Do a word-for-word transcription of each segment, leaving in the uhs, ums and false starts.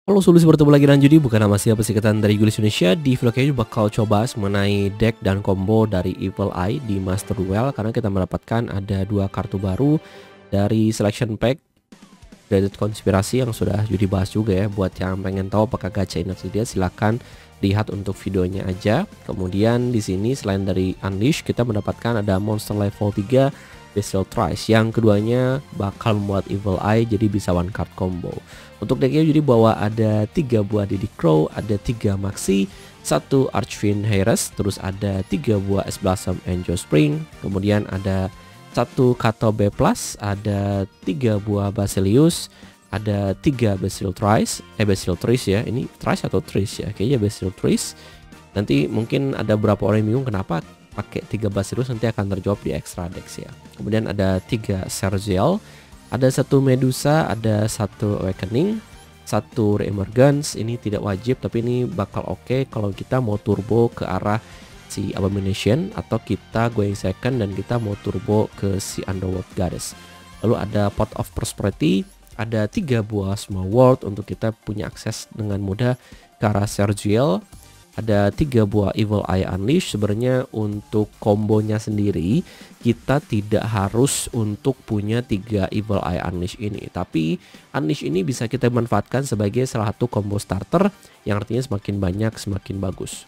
Halo Sulis, bertemu lagi dengan Judi, bukan nama siapa singkatan dari Gulis Indonesia. Di vlog ini bakal coba mengenai deck dan combo dari Evil Eye di Master Duel, karena kita mendapatkan ada dua kartu baru dari Selection Pack Dreaded Konspirasi yang sudah Judi bahas juga ya. Buat yang pengen tahu apakah gacha ini atau tidak, silahkan lihat untuk videonya aja. Kemudian di sini selain dari Unleash, kita mendapatkan ada monster level tiga Bestial Trice, yang keduanya bakal membuat Evil Eye jadi bisa one card combo. Untuk decknya jadi bawa ada tiga buah Diddy Crow, ada tiga Maxi, satu Archfiend Heiress, terus ada tiga buah S Blossom Angel Spring, kemudian ada satu Kato B plus, ada tiga buah Basilius, ada tiga Bestial Trice, eh Bestial Trice ya, ini Trice atau Trice ya, kayaknya Bestial Trice. Nanti mungkin ada beberapa orang yang bingung kenapa pakai tiga Basilius, nanti akan terjawab di extra dex ya. Kemudian ada tiga Sergel, ada satu Medusa, ada satu Awakening, satu Reemergence. Ini tidak wajib, tapi ini bakal oke okay kalau kita mau turbo ke arah si Abomination, atau kita going second dan kita mau turbo ke si Underworld Goddess. Lalu ada Pot of Prosperity, ada tiga buah Small World untuk kita punya akses dengan mudah ke arah Sergel. Ada tiga buah Evil Eye Unleash. Sebenarnya untuk kombonya sendiri kita tidak harus untuk punya tiga Evil Eye Unleash ini, tapi Unleash ini bisa kita manfaatkan sebagai salah satu combo starter, yang artinya semakin banyak semakin bagus.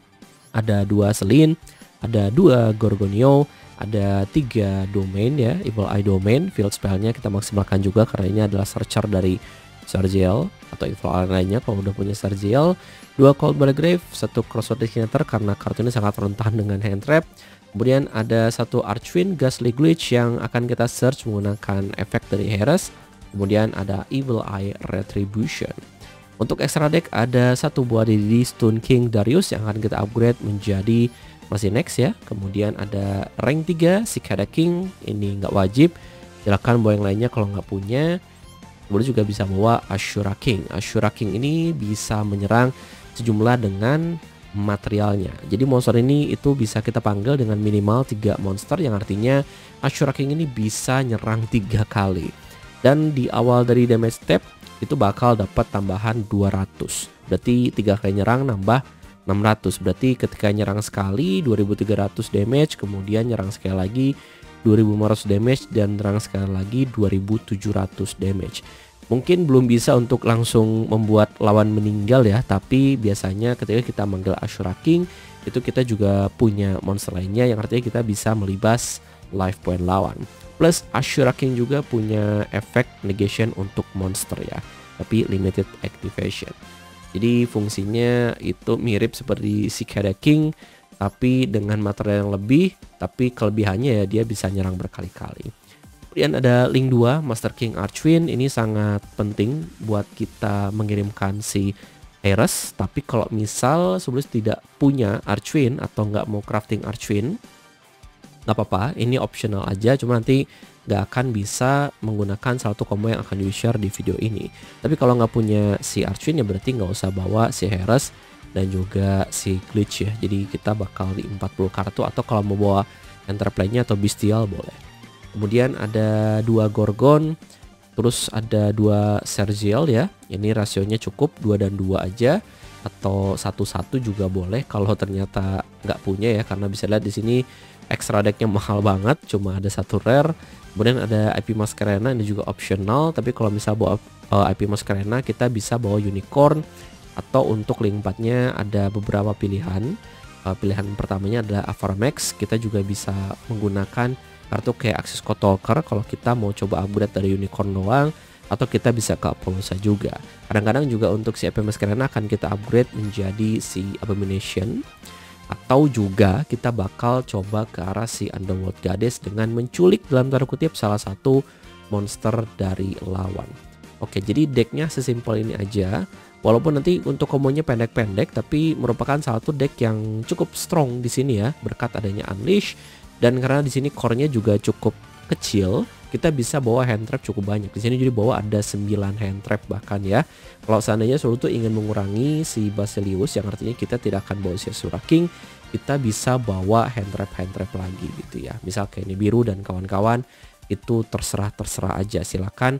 Ada dua Selin, ada dua Gorgonio, ada tiga Domain ya, Evil Eye Domain. Field spellnya kita maksimalkan juga karena ini adalah searcher dari Sergel atau Evil Eye lainnya kalau udah punya Sergel. Dua Cold Grave, satu Crossroad Designator karena kartu ini sangat rentan dengan hand trap. Kemudian ada satu Archfiend Ghastly Glitch yang akan kita search menggunakan efek dari Heiress. Kemudian ada Evil Eye Retribution. Untuk extra deck ada satu buah Diddy Stone King Darius yang akan kita upgrade menjadi masih next ya. Kemudian ada rank tiga Cicada King, ini nggak wajib, silahkan bawa yang lainnya kalau nggak punya. Kemudian juga bisa bawa Ashura King. Ashura King ini bisa menyerang sejumlah dengan materialnya. Jadi monster ini itu bisa kita panggil dengan minimal tiga monster, yang artinya Ashura King ini bisa nyerang tiga kali. Dan di awal dari damage step itu bakal dapat tambahan dua ratus. Berarti tiga kali nyerang nambah enam ratus. Berarti ketika nyerang sekali dua ribu tiga ratus damage, kemudian nyerang sekali lagi dua ribu lima ratus damage, dan nyerang sekali lagi dua ribu tujuh ratus damage. Mungkin belum bisa untuk langsung membuat lawan meninggal ya, tapi biasanya ketika kita manggil Ashura King itu kita juga punya monster lainnya, yang artinya kita bisa melibas life point lawan. Plus Ashura King juga punya efek negation untuk monster ya, tapi limited activation. Jadi fungsinya itu mirip seperti Cicada King tapi dengan material yang lebih, tapi kelebihannya ya dia bisa nyerang berkali-kali. Kemudian ada link dua Master King Archfiend, ini sangat penting buat kita mengirimkan si Heiress. Tapi kalau misal sebelum tidak punya Archfiend atau nggak mau crafting Archfiend, nggak apa-apa, ini optional aja, cuma nanti nggak akan bisa menggunakan satu combo yang akan di share di video ini. Tapi kalau nggak punya si Archfiend ya berarti nggak usah bawa si Heiress dan juga si Glitch ya. Jadi kita bakal di empat puluh kartu, atau kalau mau bawa Enterplay-nya atau Bestial boleh. Kemudian ada dua Gorgon, terus ada dua Sergel ya. Ini rasionya cukup dua dan dua aja, atau satu satu juga boleh kalau ternyata nggak punya ya, karena bisa lihat di sini extra decknya mahal banget, cuma ada satu rare. Kemudian ada I P Masquerena, ini juga optional, tapi kalau misal bawa uh, I P Masquerena kita bisa bawa Unicorn, atau untuk link empat-nya ada beberapa pilihan. Uh, pilihan pertamanya adalah Avaramax, kita juga bisa menggunakan kartu kayak Axis Code Talker kalau kita mau coba upgrade dari Unicorn doang, atau kita bisa ke Apollosa juga. Kadang-kadang juga untuk si I P Masquerena akan kita upgrade menjadi si Abomination, atau juga kita bakal coba ke arah si Underworld Goddess dengan menculik dalam tanda kutip salah satu monster dari lawan. Oke, jadi decknya sesimpel ini aja. Walaupun nanti untuk kombonya pendek-pendek, tapi merupakan salah satu deck yang cukup strong di sini ya, berkat adanya Unleash. Dan karena di sini core-nya juga cukup kecil, kita bisa bawa hand trap cukup banyak. Di sini jadi bawa ada sembilan hand trap bahkan ya. Kalau seandainya Solo tuh ingin mengurangi si Basilius, yang artinya kita tidak akan bawa si Ashura King, kita bisa bawa hand trap hand trap lagi gitu ya. Misal kayak ini biru dan kawan-kawan, itu terserah terserah aja, silakan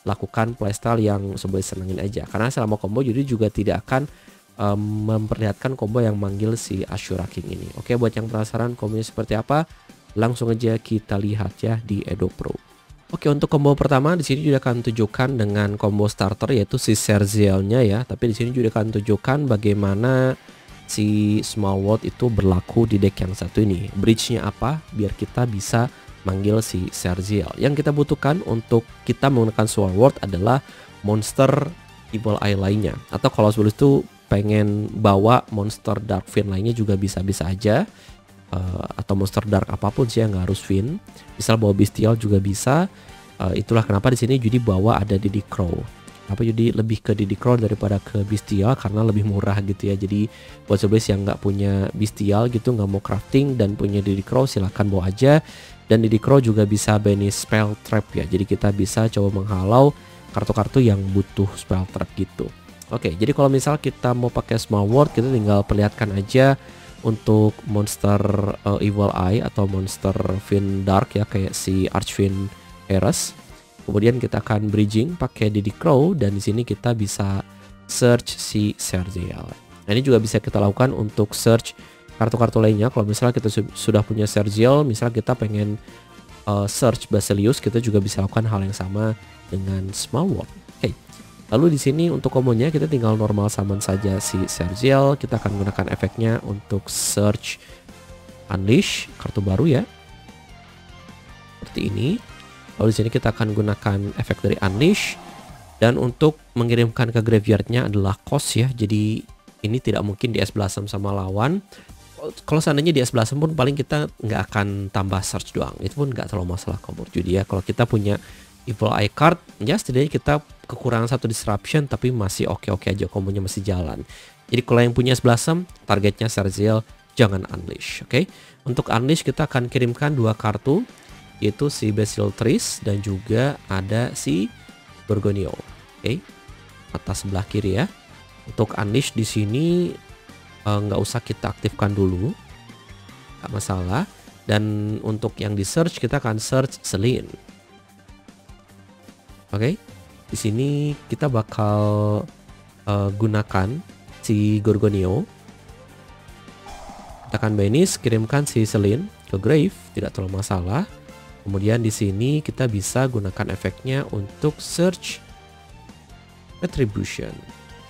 lakukan playstyle yang seboleh senengin aja. Karena selama combo Yudi juga tidak akan um, memperlihatkan combo yang manggil si Ashura King ini. Oke, buat yang penasaran kombonya seperti apa, langsung aja kita lihat ya di Edo Pro. Oke, untuk combo pertama di sini juga akan tunjukkan dengan combo starter yaitu si Serziel-nya ya. Tapi di sini juga akan tunjukkan bagaimana si Small World itu berlaku di deck yang satu ini. Bridge-nya apa biar kita bisa manggil si Serziel. Yang kita butuhkan untuk kita menggunakan Small World adalah monster Evil Eye lainnya. Atau kalau sebelum itu pengen bawa monster Dark Fiend lainnya juga bisa-bisa aja. Uh, atau monster dark apapun sih yang nggak harus Fiend. Misal bawa Bestial juga bisa. Uh, itulah kenapa di sini Judi bawa ada Diddy Crow. Apa Judi lebih ke Diddy Crow daripada ke Bestial karena lebih murah gitu ya. Jadi buat sobat yang nggak punya Bestial gitu, nggak mau crafting dan punya Diddy Crow, silahkan bawa aja. Dan Diddy Crow juga bisa banish spell trap ya. Jadi kita bisa coba menghalau kartu-kartu yang butuh spell trap gitu. Oke, jadi kalau misal kita mau pakai Small World, kita tinggal perlihatkan aja untuk monster uh, Evil Eye atau monster Fiend Dark ya, kayak si Archfiend Heres. Kemudian kita akan bridging pakai Diddy Crow dan di sini kita bisa search si Serziel. Nah, ini juga bisa kita lakukan untuk search kartu-kartu lainnya. Kalau misalnya kita su sudah punya Serziel, misal kita pengen uh, search Basilius, kita juga bisa lakukan hal yang sama dengan Small World. Oke. Lalu di sini untuk kombonya kita tinggal normal summon saja si Serziel. Kita akan menggunakan efeknya untuk search Unleash, kartu baru ya. Seperti ini. Lalu di sini kita akan gunakan efek dari Unleash. Dan untuk mengirimkan ke graveyardnya adalah cost ya. Jadi ini tidak mungkin di S Blossom sama lawan. Kalau seandainya di S Blossom pun paling kita nggak akan tambah search doang. Itu pun nggak terlalu masalah kombo Judi ya. Kalau kita punya Evil Eye card, ya setidaknya kita kekurangan satu disruption tapi masih oke-oke aja, kombonya masih jalan. Jadi kalau yang punya S Blossom, targetnya Serziel, jangan Unleash, oke? Okay? Untuk Unleash kita akan kirimkan dua kartu, yaitu si Basil Tris dan juga ada si Gorgonio, oke? Okay? Atas sebelah kiri ya. Untuk Unleash di sini nggak uh, usah kita aktifkan dulu, nggak masalah. Dan untuk yang di search kita akan search Selene. Oke, okay. Di sini kita bakal uh, gunakan si Gorgonio. Kita akan banish, kirimkan si Selene ke grave, tidak terlalu masalah. Kemudian di sini kita bisa gunakan efeknya untuk search Retribution.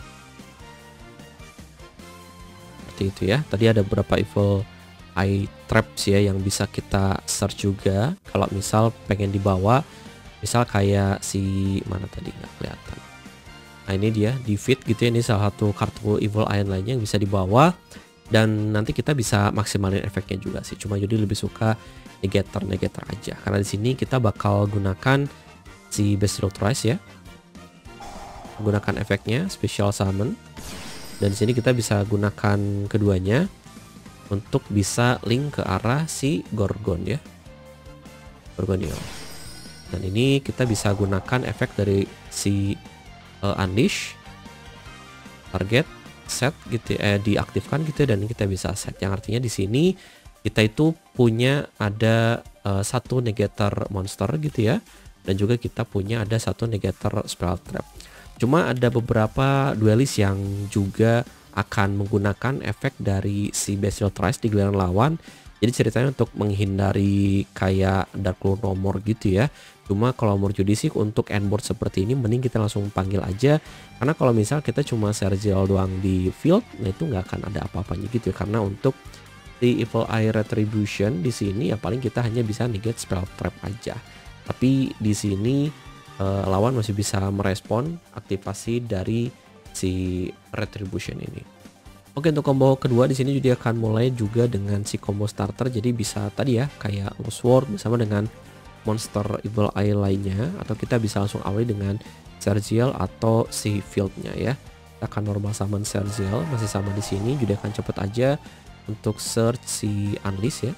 Seperti itu ya. Tadi ada beberapa evil eye traps ya yang bisa kita search juga. Kalau misal pengen dibawa. Misal kayak si mana tadi nggak kelihatan. Nah ini dia defeat gitu ya, ini salah satu kartu Evil Eye lainnya yang bisa dibawa dan nanti kita bisa maksimalin efeknya juga sih. Cuma jadi lebih suka negator negator aja karena di sini kita bakal gunakan si Basil Tris ya, gunakan efeknya special summon dan di sini kita bisa gunakan keduanya untuk bisa link ke arah si Gorgon ya, Gorgonio. Dan ini kita bisa gunakan efek dari si uh, Unleash target set gitu eh diaktifkan gitu dan kita bisa set, yang artinya di sini kita itu punya ada uh, satu negator monster gitu ya, dan juga kita punya ada satu negator spell trap. Cuma ada beberapa duelist yang juga akan menggunakan efek dari si Basil Tris di giliran lawan. Jadi ceritanya untuk menghindari kayak Dark Lord nomor gitu ya. Cuma kalau menurut Judi sih untuk endboard seperti ini mending kita langsung panggil aja. Karena kalau misal kita cuma Serziel doang di field, nah itu nggak akan ada apa-apanya gitu ya. Karena untuk di Evil Eye Retribution di sini ya paling kita hanya bisa negate spell trap aja. Tapi di sini uh, lawan masih bisa merespon aktivasi dari si Retribution ini. Oke, untuk combo kedua di sini juga akan mulai juga dengan si combo starter. Jadi bisa tadi ya kayak Lost World bersama dengan monster Evil Eye lainnya, atau kita bisa langsung awali dengan Serziel atau si fieldnya ya. Kita akan normal summon Serziel, masih sama di sini. Juga akan cepet aja untuk search si Unleash ya.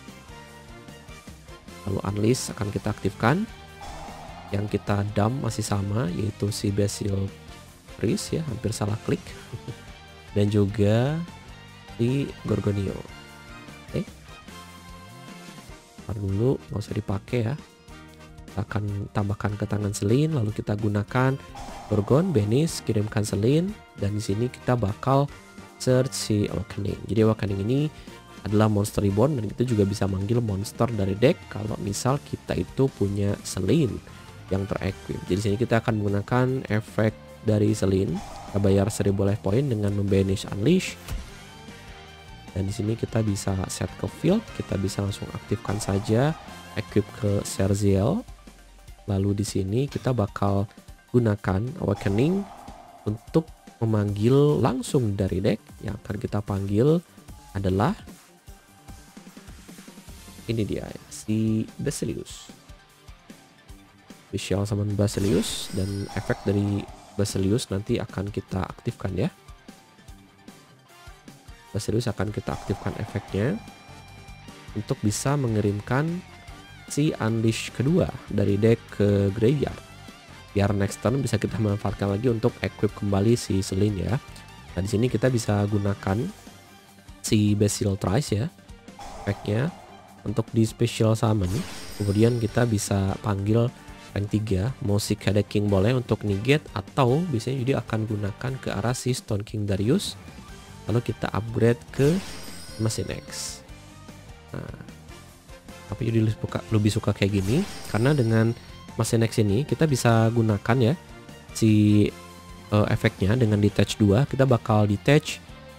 Lalu Unleash akan kita aktifkan. Yang kita dump masih sama, yaitu si Basil Tris ya, hampir salah klik. Dan juga di Gorgonio. Oke, okay. Ntar dulu nggak usah dipakai ya. Kita akan tambahkan ke tangan Selene, lalu kita gunakan Gorgon, Banish, kirimkan Selene, dan di sini kita bakal search si Awakening. Jadi Awakening ini adalah monster reborn dan kita juga bisa manggil monster dari deck kalau misal kita itu punya Selene yang terequip. Jadi sini kita akan menggunakan efek dari Selene. Kita bayar seribu life point dengan membanish Unleash. Dan di sini kita bisa set ke field, kita bisa langsung aktifkan saja, equip ke Serziel. Lalu di sini kita bakal gunakan Awakening untuk memanggil langsung dari deck. Yang akan kita panggil adalah ini dia, si Basilius. Special summon Basilius, dan efek dari Basilius nanti akan kita aktifkan ya. Basilius akan kita aktifkan efeknya untuk bisa mengirimkan si Unleash kedua dari deck ke graveyard. Biar next turn bisa kita manfaatkan lagi untuk equip kembali si Selene ya. Nah di sini kita bisa gunakan si Basil Trice ya, efeknya untuk di special summon. Kemudian kita bisa panggil rank tiga, mau si Cicada King boleh untuk negate, atau biasanya jadi akan gunakan ke arah si Stone King Darius. Lalu kita upgrade ke Machine X. Nah, tapi jadi lebih suka, lebih suka kayak gini karena dengan Machine X ini kita bisa gunakan ya si uh, efeknya dengan detach dua. Kita bakal detach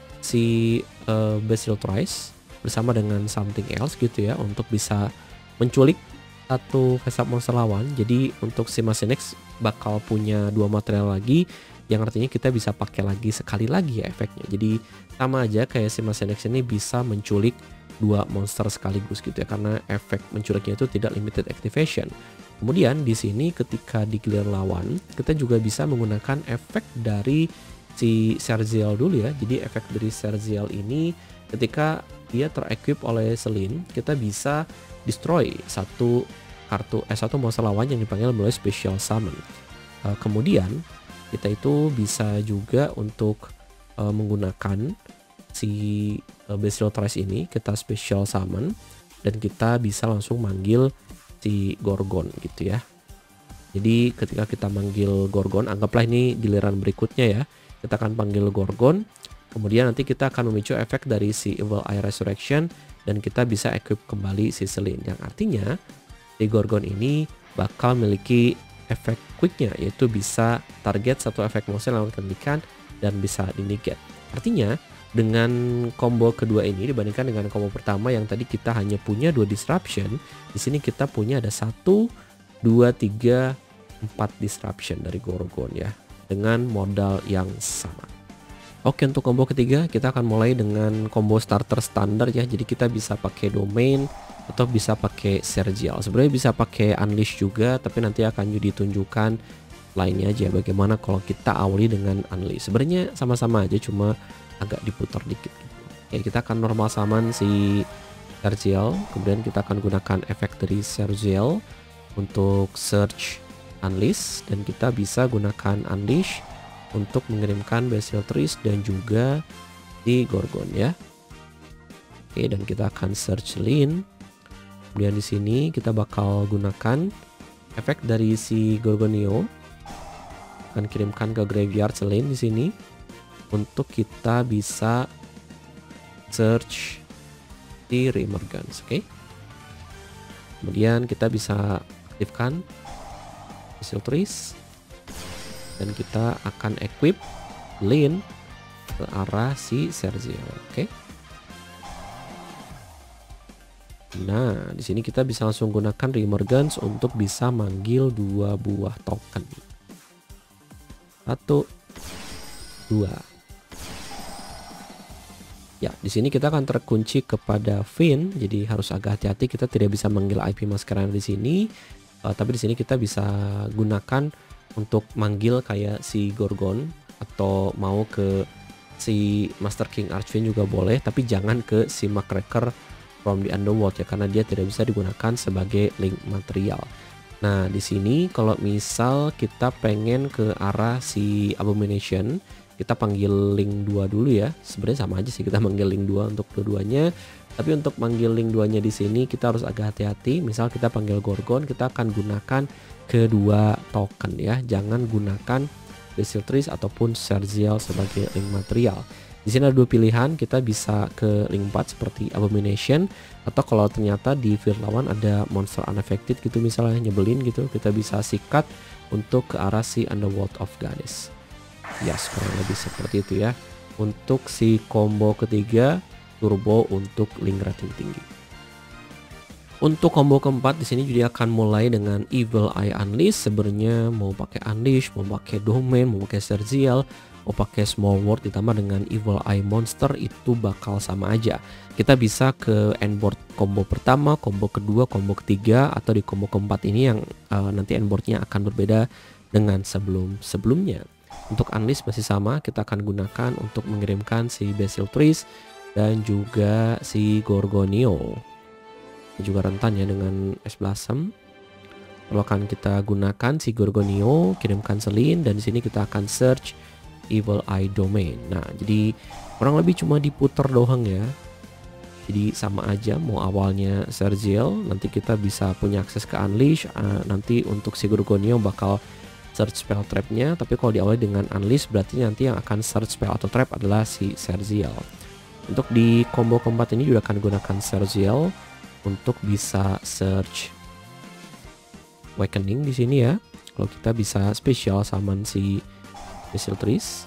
si uh, Basil Trice bersama dengan something else gitu ya, untuk bisa menculik satu face up monster lawan. Jadi untuk si Machine X bakal punya dua material lagi, yang artinya kita bisa pakai lagi sekali lagi ya efeknya. Jadi sama aja kayak si Machine X ini bisa menculik dua monster sekaligus gitu ya, karena efek menculiknya itu tidak limited activation. Kemudian di sini ketika di giliran lawan kita juga bisa menggunakan efek dari si Serziel dulu ya. Jadi efek dari Serziel ini ketika dia terequip oleh Selene, kita bisa destroy satu kartu eh satu monster lawan yang dipanggil melalui special summon. Uh, kemudian kita itu bisa juga untuk uh, menggunakan si uh, Basil Trice ini, kita special summon dan kita bisa langsung manggil si Gorgon gitu ya. Jadi ketika kita manggil Gorgon, anggaplah ini giliran berikutnya ya, kita akan panggil Gorgon. Kemudian nanti kita akan memicu efek dari si Evil Eye Resurrection dan kita bisa equip kembali si Selene, yang artinya si Gorgon ini bakal memiliki efek quicknya, yaitu bisa target satu efek monster yang dikenakan dan bisa di-negate. Artinya dengan combo kedua ini dibandingkan dengan combo pertama yang tadi kita hanya punya dua disruption, di sini kita punya ada satu, dua, tiga, empat disruption dari Gorgon ya, dengan modal yang sama. Oke, untuk combo ketiga kita akan mulai dengan combo starter standar ya. Jadi kita bisa pakai domain atau bisa pakai Serziel. Sebenarnya bisa pakai Unleash juga, tapi nanti akan ditunjukkan lainnya aja bagaimana kalau kita awali dengan Unleash. Sebenarnya sama-sama aja, cuma agak diputar dikit gitu. Oke, kita akan normal summon si Serziel, kemudian kita akan gunakan efek dari Serziel untuk search Unleash, dan kita bisa gunakan Unleash untuk mengirimkan Basil Trice dan juga di Gorgon ya. Oke, dan kita akan search Selene. Kemudian di sini kita bakal gunakan efek dari si Gorgonio, akan kirimkan ke graveyard Selene di sini untuk kita bisa search di Reemergence. Oke. Kemudian kita bisa aktifkan Basil Trice dan kita akan equip Lane ke arah si Serziel. Oke. Nah, di sini kita bisa langsung gunakan Reemergence untuk bisa manggil dua buah token. Satu, dua. Ya, di sini kita akan terkunci kepada Finn, jadi harus agak hati-hati. Kita tidak bisa manggil I P Masquerade di sini, uh, tapi di sini kita bisa gunakan untuk manggil kayak si Gorgon, atau mau ke si Master King Archfiend juga boleh, tapi jangan ke si Muckracker from the Underworld ya, karena dia tidak bisa digunakan sebagai link material. Nah, di sini kalau misal kita pengen ke arah si Abomination, kita panggil link dua dulu ya. Sebenarnya sama aja sih, kita manggil link dua untuk dua-duanya. Tapi untuk manggil link duanya di sini kita harus agak hati-hati. Misal kita panggil Gorgon, kita akan gunakan kedua token ya. Jangan gunakan Basiltris ataupun Sersial sebagai link material. Di sini ada dua pilihan, kita bisa ke link empat seperti Abomination, atau kalau ternyata di field lawan ada monster unaffected gitu misalnya nyebelin gitu, kita bisa sikat untuk ke arah si Underworld of Goddess. Ya, yes, kurang lebih seperti itu ya. Untuk si combo ketiga, turbo untuk link rating tinggi. Untuk combo keempat di sini juga akan mulai dengan Evil Eye Unleash. Sebenarnya mau pakai Unleash, mau pakai Domain, mau pakai Sersial, mau pakai Small World ditambah dengan Evil Eye Monster itu bakal sama aja. Kita bisa ke endboard combo pertama, combo kedua, combo ketiga, atau di combo keempat ini yang uh, nanti endboardnya akan berbeda dengan sebelum-sebelumnya. Untuk Unleash masih sama, kita akan gunakan untuk mengirimkan si Basiltris dan juga si Gorgonio. Ini juga rentan ya dengan Es Blossom. Lalu akan kita gunakan si Gorgonio, kirimkan Selin, dan di sini kita akan search Evil Eye Domain. Nah, jadi kurang lebih cuma diputer doang ya. Jadi sama aja, mau awalnya Sersial, nanti kita bisa punya akses ke Unleash. Uh, nanti untuk si Gorgonio bakal search spell trapnya, tapi kalau diawali dengan Unleash berarti nanti yang akan search spell atau trap adalah si Sersial. Untuk di combo keempat ini juga akan gunakan Sersial untuk bisa search Awakening di sini ya. Kalau kita bisa special summon si Basiltris.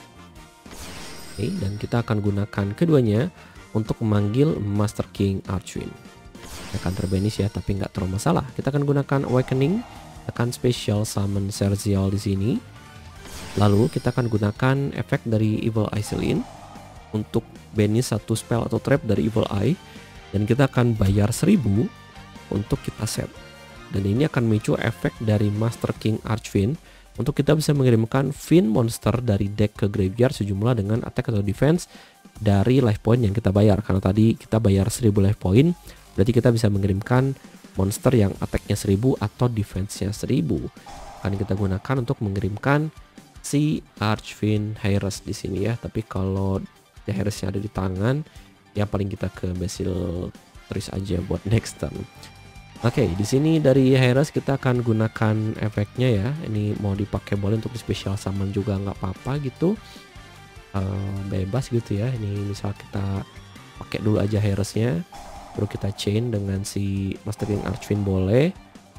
Oke, dan kita akan gunakan keduanya untuk memanggil Master King Archwind. Akan terbanish ya, tapi nggak terlalu masalah. Kita akan gunakan Awakening, akan special summon Sersial di sini. Lalu kita akan gunakan efek dari Evil Eye Selin untuk banish satu spell atau trap dari Evil Eye, dan kita akan bayar seribu untuk kita set. Dan ini akan memicu efek dari Master King Archwind untuk kita bisa mengirimkan Fiend monster dari deck ke graveyard sejumlah dengan attack atau defense dari life point yang kita bayar. Karena tadi kita bayar seribu life point, berarti kita bisa mengirimkan monster yang attack-nya seribu atau defense-nya seribu. Akan kita gunakan untuk mengirimkan si Archfiend Hyres di sini ya. Tapi kalau Hyresnya ada di tangan, ya paling kita ke Basiltris aja buat next turn. Oke, okay, di sini dari Hyres kita akan gunakan efeknya ya. Ini mau dipakai boleh, untuk di special summon juga nggak apa-apa gitu. Uh, bebas gitu ya. Ini misal kita pakai dulu aja Hyresnya, baru kita chain dengan si Master King Archfiend boleh.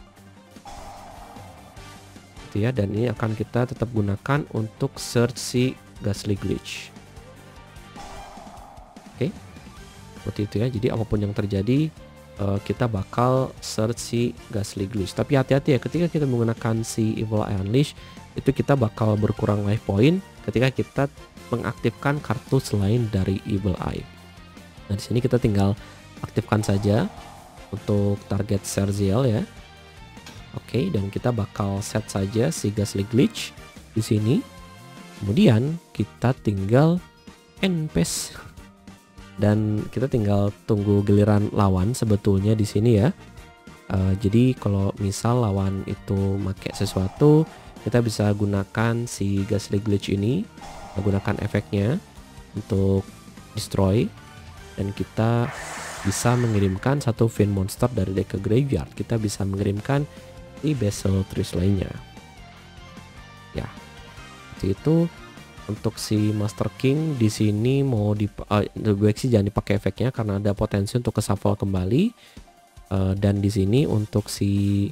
Gitu ya, dan ini akan kita tetap gunakan untuk search si Ghastly Glitch. Oke, okay. Seperti itu ya. Jadi apapun yang terjadi, uh, kita bakal search si Ghastly Glitch. Tapi hati-hati ya, ketika kita menggunakan si Evil Eye Unleash, itu kita bakal berkurang life point ketika kita mengaktifkan kartu selain dari Evil Eye. Nah, di sini kita tinggal aktifkan saja untuk target Sersial ya. Oke, okay, dan kita bakal set saja si Ghastly Glitch di sini. Kemudian kita tinggal end phase. Dan kita tinggal tunggu giliran lawan sebetulnya di sini ya. Uh, jadi kalau misal lawan itu make sesuatu, kita bisa gunakan si Ghastly Glitch ini, gunakan efeknya untuk destroy, dan kita bisa mengirimkan satu Fiend monster dari deck ke graveyard. Kita bisa mengirimkan di Basiltris lainnya. Ya, seperti itu. Untuk si Master King di sini mau di uh, lebih baik sih jangan dipakai efeknya karena ada potensi untuk ke shuffle kembali. Uh, dan di sini untuk si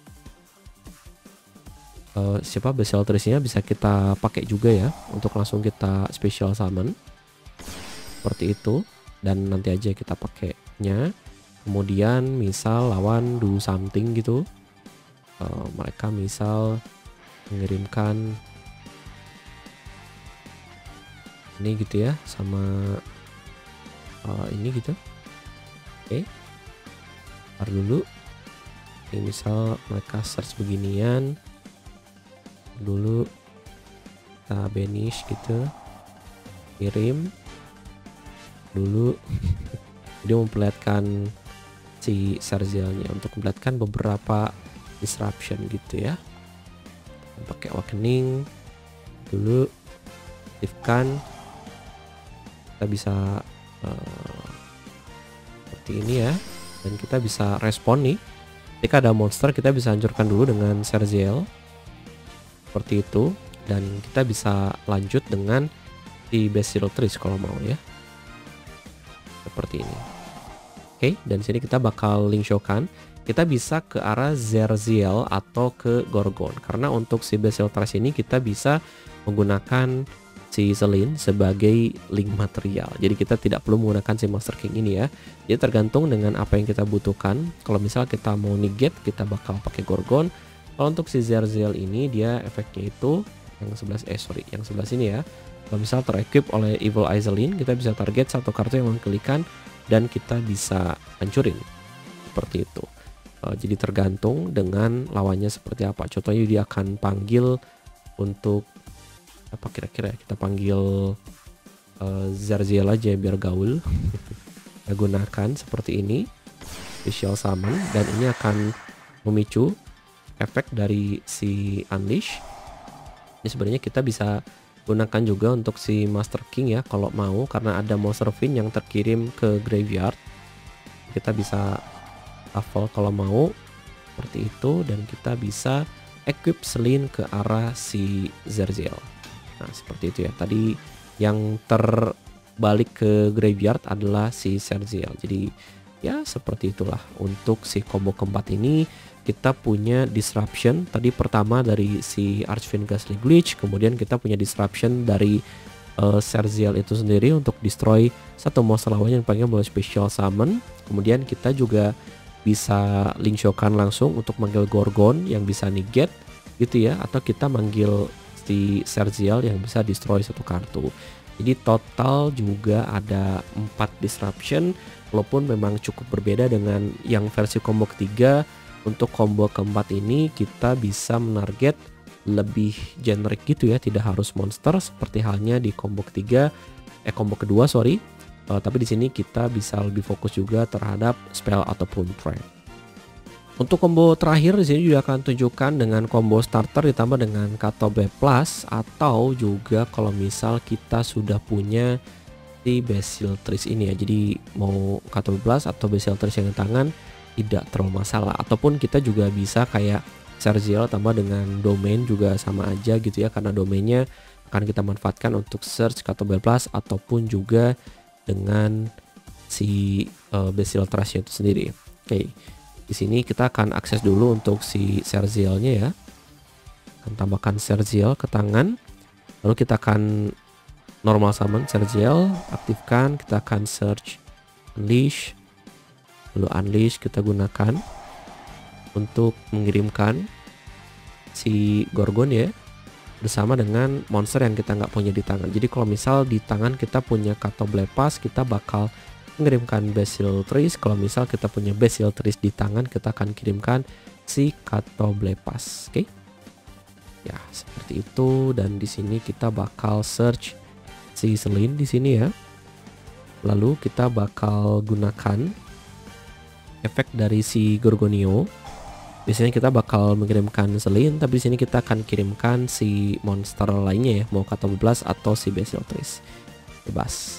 uh, siapa Basiltrisnya bisa kita pakai juga ya untuk langsung kita special summon seperti itu, dan nanti aja kita pakainya. Kemudian misal lawan do something gitu, uh, mereka misal mengirimkan ini gitu ya, sama uh, ini gitu. Oke, okay. Ntar dulu ini misal mereka search beginian dulu, kita banish gitu, kirim dulu. Dia memperlihatkan si Sersialnya untuk memperlihatkan beberapa disruption gitu ya. Pakai Awakening dulu, aktifkan. Kita bisa uh, seperti ini ya. Dan kita bisa respon nih. Ketika ada monster kita bisa hancurkan dulu dengan Serziel. Seperti itu. Dan kita bisa lanjut dengan di Basiltris kalau mau ya. Seperti ini. Oke, dan sini kita bakal link showkan. Kita bisa ke arah Zerziel atau ke Gorgon. Karena untuk si Basiltris ini kita bisa menggunakan si Selene sebagai link material. Jadi kita tidak perlu menggunakan si Master King ini ya. Jadi tergantung dengan apa yang kita butuhkan. Kalau misal kita mau negate kita bakal pakai Gorgon. Kalau untuk si Zerziel ini dia efeknya itu yang sebelah eh sorry yang sebelah sini ya. Kalau misal terequip oleh Evil Eye Selene kita bisa target satu kartu yang mengklikan dan kita bisa hancurin seperti itu. Uh, jadi tergantung dengan lawannya seperti apa. Contohnya dia akan panggil untuk apa kira-kira kita panggil uh, Zerziel aja biar gaul. Kita gunakan seperti ini special summon dan ini akan memicu efek dari si Unleash. Ini sebenarnya kita bisa gunakan juga untuk si Master King ya kalau mau, karena ada monster fin yang terkirim ke graveyard. Kita bisa shuffle kalau mau seperti itu dan kita bisa equip Selene ke arah si Zerziel. Nah seperti itu ya, tadi yang terbalik ke graveyard adalah si Zerziel. Jadi ya seperti itulah untuk si combo keempat ini. Kita punya disruption tadi pertama dari si Archfiend Ghastly Glitch, kemudian kita punya disruption dari uh, Zerziel itu sendiri untuk destroy satu monster lawannya yang panggil melalui special summon. Kemudian kita juga bisa link showkan langsung untuk manggil Gorgon yang bisa negate gitu ya, atau kita manggil si Zerziel yang bisa destroy satu kartu. Jadi total juga ada empat disruption, walaupun memang cukup berbeda dengan yang versi combo ketiga. Untuk combo keempat ini kita bisa menarget lebih generik gitu ya, tidak harus monster seperti halnya di combo ketiga eh combo kedua sorry. Uh, tapi di sini kita bisa lebih fokus juga terhadap spell ataupun trap. Untuk combo terakhir di sini juga akan tunjukkan dengan combo starter ditambah dengan Katobe Plus, atau juga kalau misal kita sudah punya di Basiltris ini ya. Jadi mau Katobe Plus atau Basiltris yang di tangan tidak terlalu masalah, ataupun kita juga bisa kayak Zerziel tambah dengan domain juga sama aja gitu ya, karena domainnya akan kita manfaatkan untuk search Katobe Plus ataupun juga dengan si uh, Basiltris itu sendiri. Oke, di sini kita akan akses dulu untuk si Zerzielnya ya. Akan tambahkan Zerziel ke tangan, lalu kita akan normal summon Zerziel, aktifkan, kita akan search Unleash. Lalu Unleash kita gunakan untuk mengirimkan si Gorgon ya bersama dengan monster yang kita nggak punya di tangan. Jadi kalau misal di tangan kita punya Katobe Plus, kita bakal mengirimkan Basiltris. Kalau misal kita punya Basiltris di tangan, kita akan kirimkan si Katobe Plus. Oke, ya seperti itu. Dan di sini kita bakal search si Selene di sini ya. Lalu kita bakal gunakan efek dari si Gorgonio. Biasanya kita bakal mengirimkan Selene, tapi di sini kita akan kirimkan si monster lainnya ya, mau Katobe Plus atau si Basiltris. Bebas.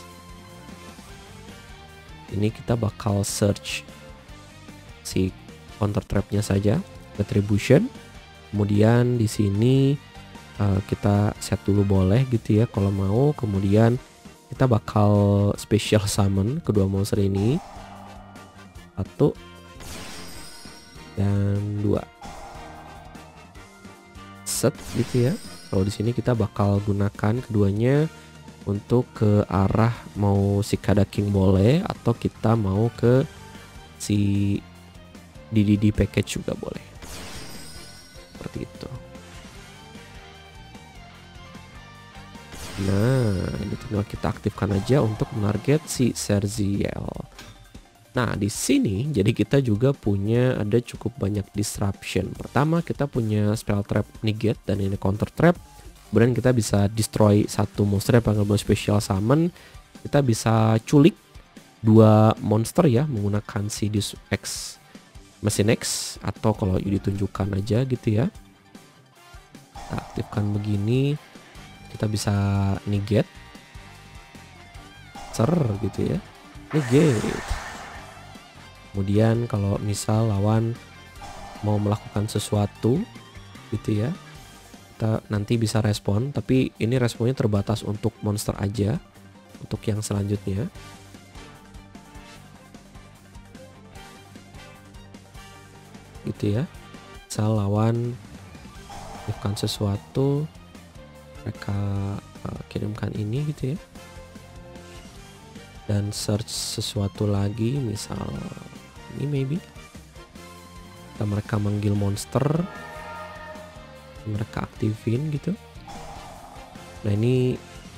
Ini kita bakal search si counter trapnya saja, Retribution. Kemudian di sini uh, kita set dulu boleh gitu ya kalau mau. Kemudian kita bakal special summon kedua monster ini. Satu dan dua, set gitu ya. Kalau di sini kita bakal gunakan keduanya untuk ke arah mau si Kada King boleh, atau kita mau ke si D D D package juga boleh. Seperti itu. Nah, ini tinggal kita aktifkan aja untuk menarget si Zerziel. Nah di sini jadi kita juga punya ada cukup banyak disruption. Pertama kita punya spell trap negate dan ini counter trap. Kemudian kita bisa destroy satu monster yang panggil special summon. Kita bisa culik dua monster ya menggunakan si Deus Ex Machine X, atau kalau ditunjukkan aja gitu ya. Kita aktifkan begini, kita bisa negate, ser gitu ya, negate. Kemudian kalau misal lawan mau melakukan sesuatu gitu ya, kita nanti bisa respon, tapi ini responnya terbatas untuk monster aja. Untuk yang selanjutnya gitu ya, misal lawan melakukan sesuatu, mereka uh, kirimkan ini gitu ya, dan search sesuatu lagi, misal ini maybe kita mereka manggil monster, mereka aktifin gitu. Nah ini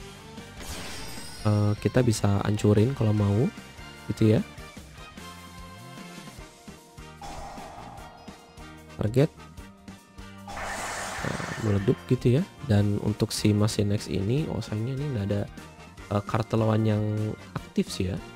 uh, kita bisa hancurin kalau mau gitu ya, target uh, meleduk gitu ya. Dan untuk si Machine X ini, oh sayangnya ini nggak ada uh, kartu lawan yang aktif sih ya.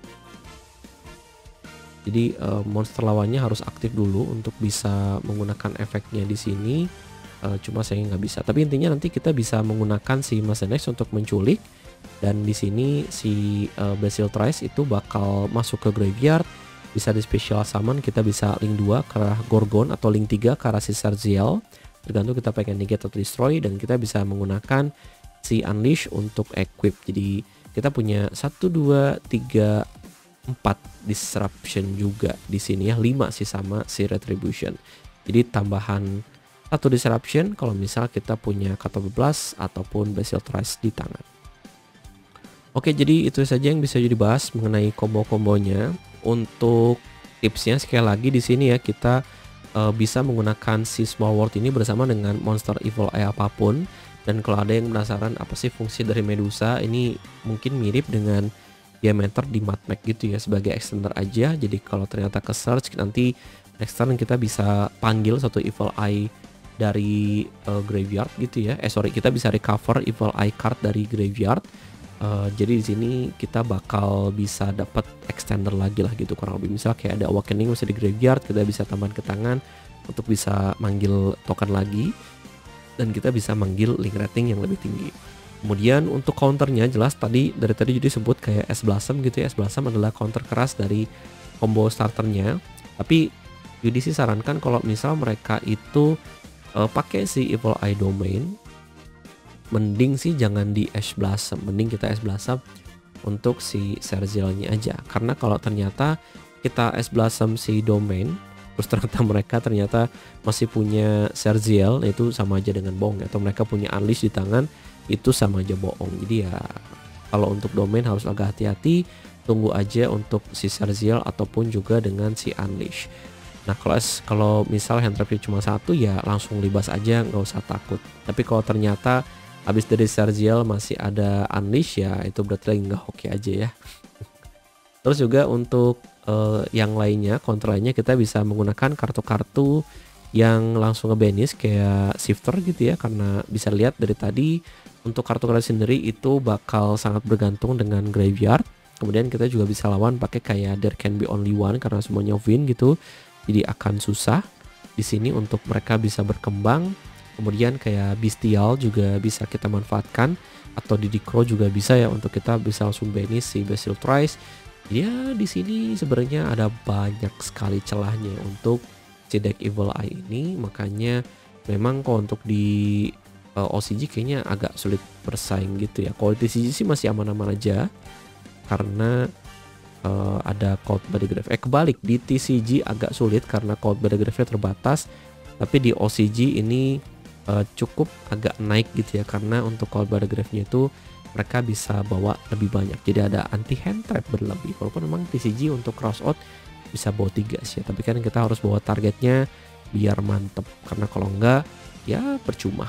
Jadi uh, monster lawannya harus aktif dulu untuk bisa menggunakan efeknya di sini. Uh, cuma saya nggak bisa. Tapi intinya nanti kita bisa menggunakan si Machine X untuk menculik. Dan di sini si uh, Basil Trice itu bakal masuk ke graveyard. Bisa di special summon, kita bisa link dua ke arah Gorgon atau link tiga ke arah si Serziel. Tergantung kita pengen negate atau destroy. Dan kita bisa menggunakan si Unleash untuk equip. Jadi kita punya satu, dua, tiga, empat disruption juga di sini ya, lima sih sama si Retribution. Jadi tambahan satu disruption kalau misal kita punya Katobe Blast ataupun Basil Trice di tangan. Oke, jadi itu saja yang bisa dibahas mengenai combo-kombonya. Untuk tipsnya sekali lagi di sini ya, kita uh, bisa menggunakan si Small World ini bersama dengan monster Evil Eye apapun. Dan kalau ada yang penasaran apa sih fungsi dari Medusa, ini mungkin mirip dengan Diameter di Mad-Mech gitu ya, sebagai extender aja. Jadi kalau ternyata ke search nanti next turn kita bisa panggil satu Evil Eye dari uh, graveyard gitu ya. Eh sorry, kita bisa recover Evil Eye card dari graveyard. Uh, jadi di sini kita bakal bisa dapat extender lagi lah gitu kurang lebih. Misal kayak ada Awakening masih di graveyard, kita bisa tambahan ke tangan untuk bisa manggil token lagi. Dan kita bisa manggil link rating yang lebih tinggi. Kemudian untuk counternya jelas tadi dari tadi jadi sebut kayak S Blossom gitu ya. S Blossom adalah counter keras dari combo starternya. Tapi Yudi sih sarankan kalau misal mereka itu uh, pakai si Evil Eye Domain, mending sih jangan di Ash Blossom, mending kita S Blossom untuk si Serzielnya aja. Karena kalau ternyata kita S Blossom si Domain, terus ternyata mereka ternyata masih punya Serziel, itu sama aja dengan bohong. Atau mereka punya Unleash di tangan, itu sama aja bohong. Jadi ya kalau untuk domain harus agak hati-hati, tunggu aja untuk si Serziel ataupun juga dengan si Unleash. Nah kalau kalau misal hand trapnya cuma satu ya langsung libas aja, nggak usah takut. Tapi kalau ternyata habis dari Serziel masih ada Unleash ya itu berarti lagi nggak oke aja ya. Terus juga untuk uh, yang lainnya, counter lainnya kita bisa menggunakan kartu-kartu yang langsung ngebanis kayak Shifter gitu ya, karena bisa lihat dari tadi untuk kartu kartu sendiri itu bakal sangat bergantung dengan graveyard. Kemudian kita juga bisa lawan pakai kayak There Can Be Only One karena semuanya win gitu, jadi akan susah di sini untuk mereka bisa berkembang. Kemudian kayak Bestial juga bisa kita manfaatkan, atau Didicro juga bisa ya untuk kita bisa langsung banis si Basil Trice. Ya di sini sebenarnya ada banyak sekali celahnya untuk si deck Evil Eye ini, makanya memang kok untuk di uh, O C G kayaknya agak sulit bersaing gitu ya. Kalau di T C G sih masih aman-aman aja karena uh, ada Cold Body Grave. Eh kebalik, di T C G agak sulit karena Cold Body Grave-nya terbatas, tapi di O C G ini uh, cukup agak naik gitu ya, karena untuk Cold Body Grave-nya itu mereka bisa bawa lebih banyak, jadi ada anti hand trap berlebih. Walaupun memang T C G untuk cross out bisa bawa tiga sih ya, tapi kan kita harus bawa targetnya biar mantep, karena kalau enggak ya percuma.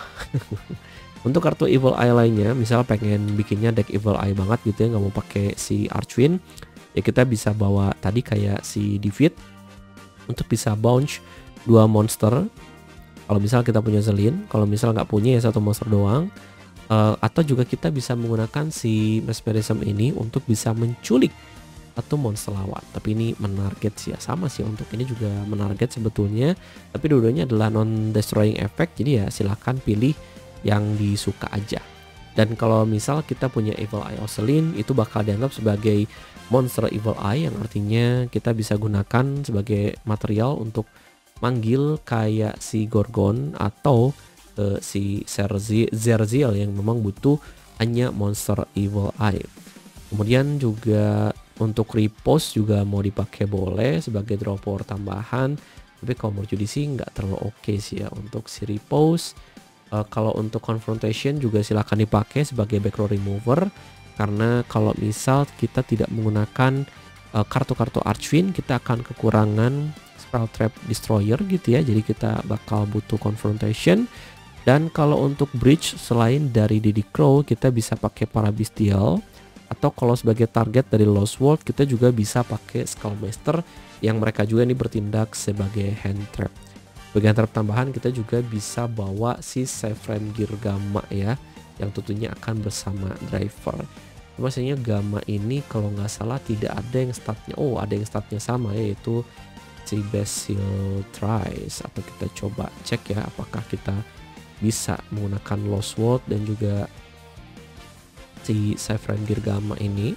Untuk kartu Evil Eye lainnya, misal pengen bikinnya deck Evil Eye banget gitu ya, nggak mau pakai si Archwin, ya kita bisa bawa tadi kayak si Defeat untuk bisa bounce dua monster. Kalau misal kita punya Zelin, kalau misal nggak punya ya satu monster doang. Uh, atau juga kita bisa menggunakan si Mesmerism ini untuk bisa menculik atau monster lawan. Tapi ini menarget sih ya, sama sih untuk ini juga menarget sebetulnya. Tapi dua-duanya adalah non destroying effect, jadi ya silahkan pilih yang disuka aja. Dan kalau misal kita punya Evil Eye Ocelin, itu bakal dianggap sebagai monster Evil Eye, yang artinya kita bisa gunakan sebagai material untuk manggil kayak si Gorgon atau uh, si Zerzi- Zerziel yang memang butuh hanya monster Evil Eye. Kemudian juga untuk repost juga mau dipakai boleh sebagai draw power tambahan, tapi kalau menurut Judi sih nggak terlalu oke okay sih ya untuk si repost. Uh, kalau untuk confrontation juga silahkan dipakai sebagai back row remover, karena kalau misal kita tidak menggunakan uh, kartu-kartu Archfiend, kita akan kekurangan spell trap destroyer gitu ya, jadi kita bakal butuh confrontation. Dan kalau untuk bridge selain dari Didi Crow, kita bisa pakai para bestial, atau kalau sebagai target dari Lost World kita juga bisa pakai Skullmaster yang mereka juga ini bertindak sebagai hand trap. Sebagai hand trap tambahan kita juga bisa bawa si Saffron Gear Gamma ya, yang tentunya akan bersama driver. Maksudnya Gamma ini kalau nggak salah tidak ada yang statnya, oh ada yang statnya sama, yaitu si Basil Trice. Atau kita coba cek ya apakah kita bisa menggunakan Lost World dan juga si Saffron Gear Gamma ini.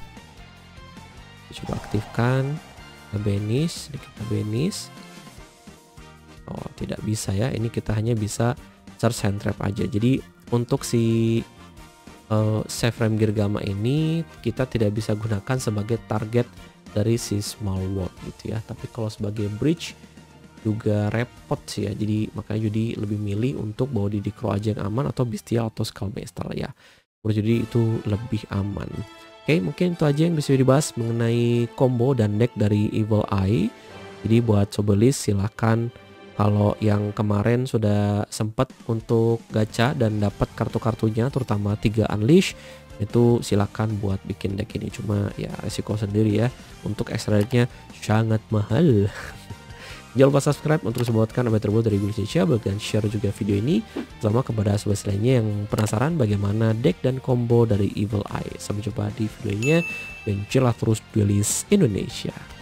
Coba aktifkan, kita banish, kita banish. Oh tidak bisa ya, ini kita hanya bisa search hand trap aja. Jadi untuk si uh, Saffron Gear Gamma ini kita tidak bisa gunakan sebagai target dari si Small World gitu ya. Tapi kalau sebagai bridge juga repot sih ya, jadi makanya jadi lebih milih untuk bawa Didi Crow aja yang aman, atau Bestial atau Skullmaster ya. Jadi itu lebih aman. Oke, mungkin itu aja yang bisa dibahas mengenai combo dan deck dari Evil Eye. Jadi buat sobelis silahkan, kalau yang kemarin sudah sempat untuk gacha dan dapat kartu-kartunya terutama tiga Unleash, itu silakan buat bikin deck ini. Cuma ya resiko sendiri ya, untuk extra-nya sangat mahal. Jangan lupa subscribe untuk sebutkan update terbaru dari Gulish Indonesia, dan share juga video ini sama kepada sobat lainnya yang penasaran bagaimana deck dan combo dari Evil Eye. Sampai jumpa di videonya, dan jelas terus Gulish Indonesia.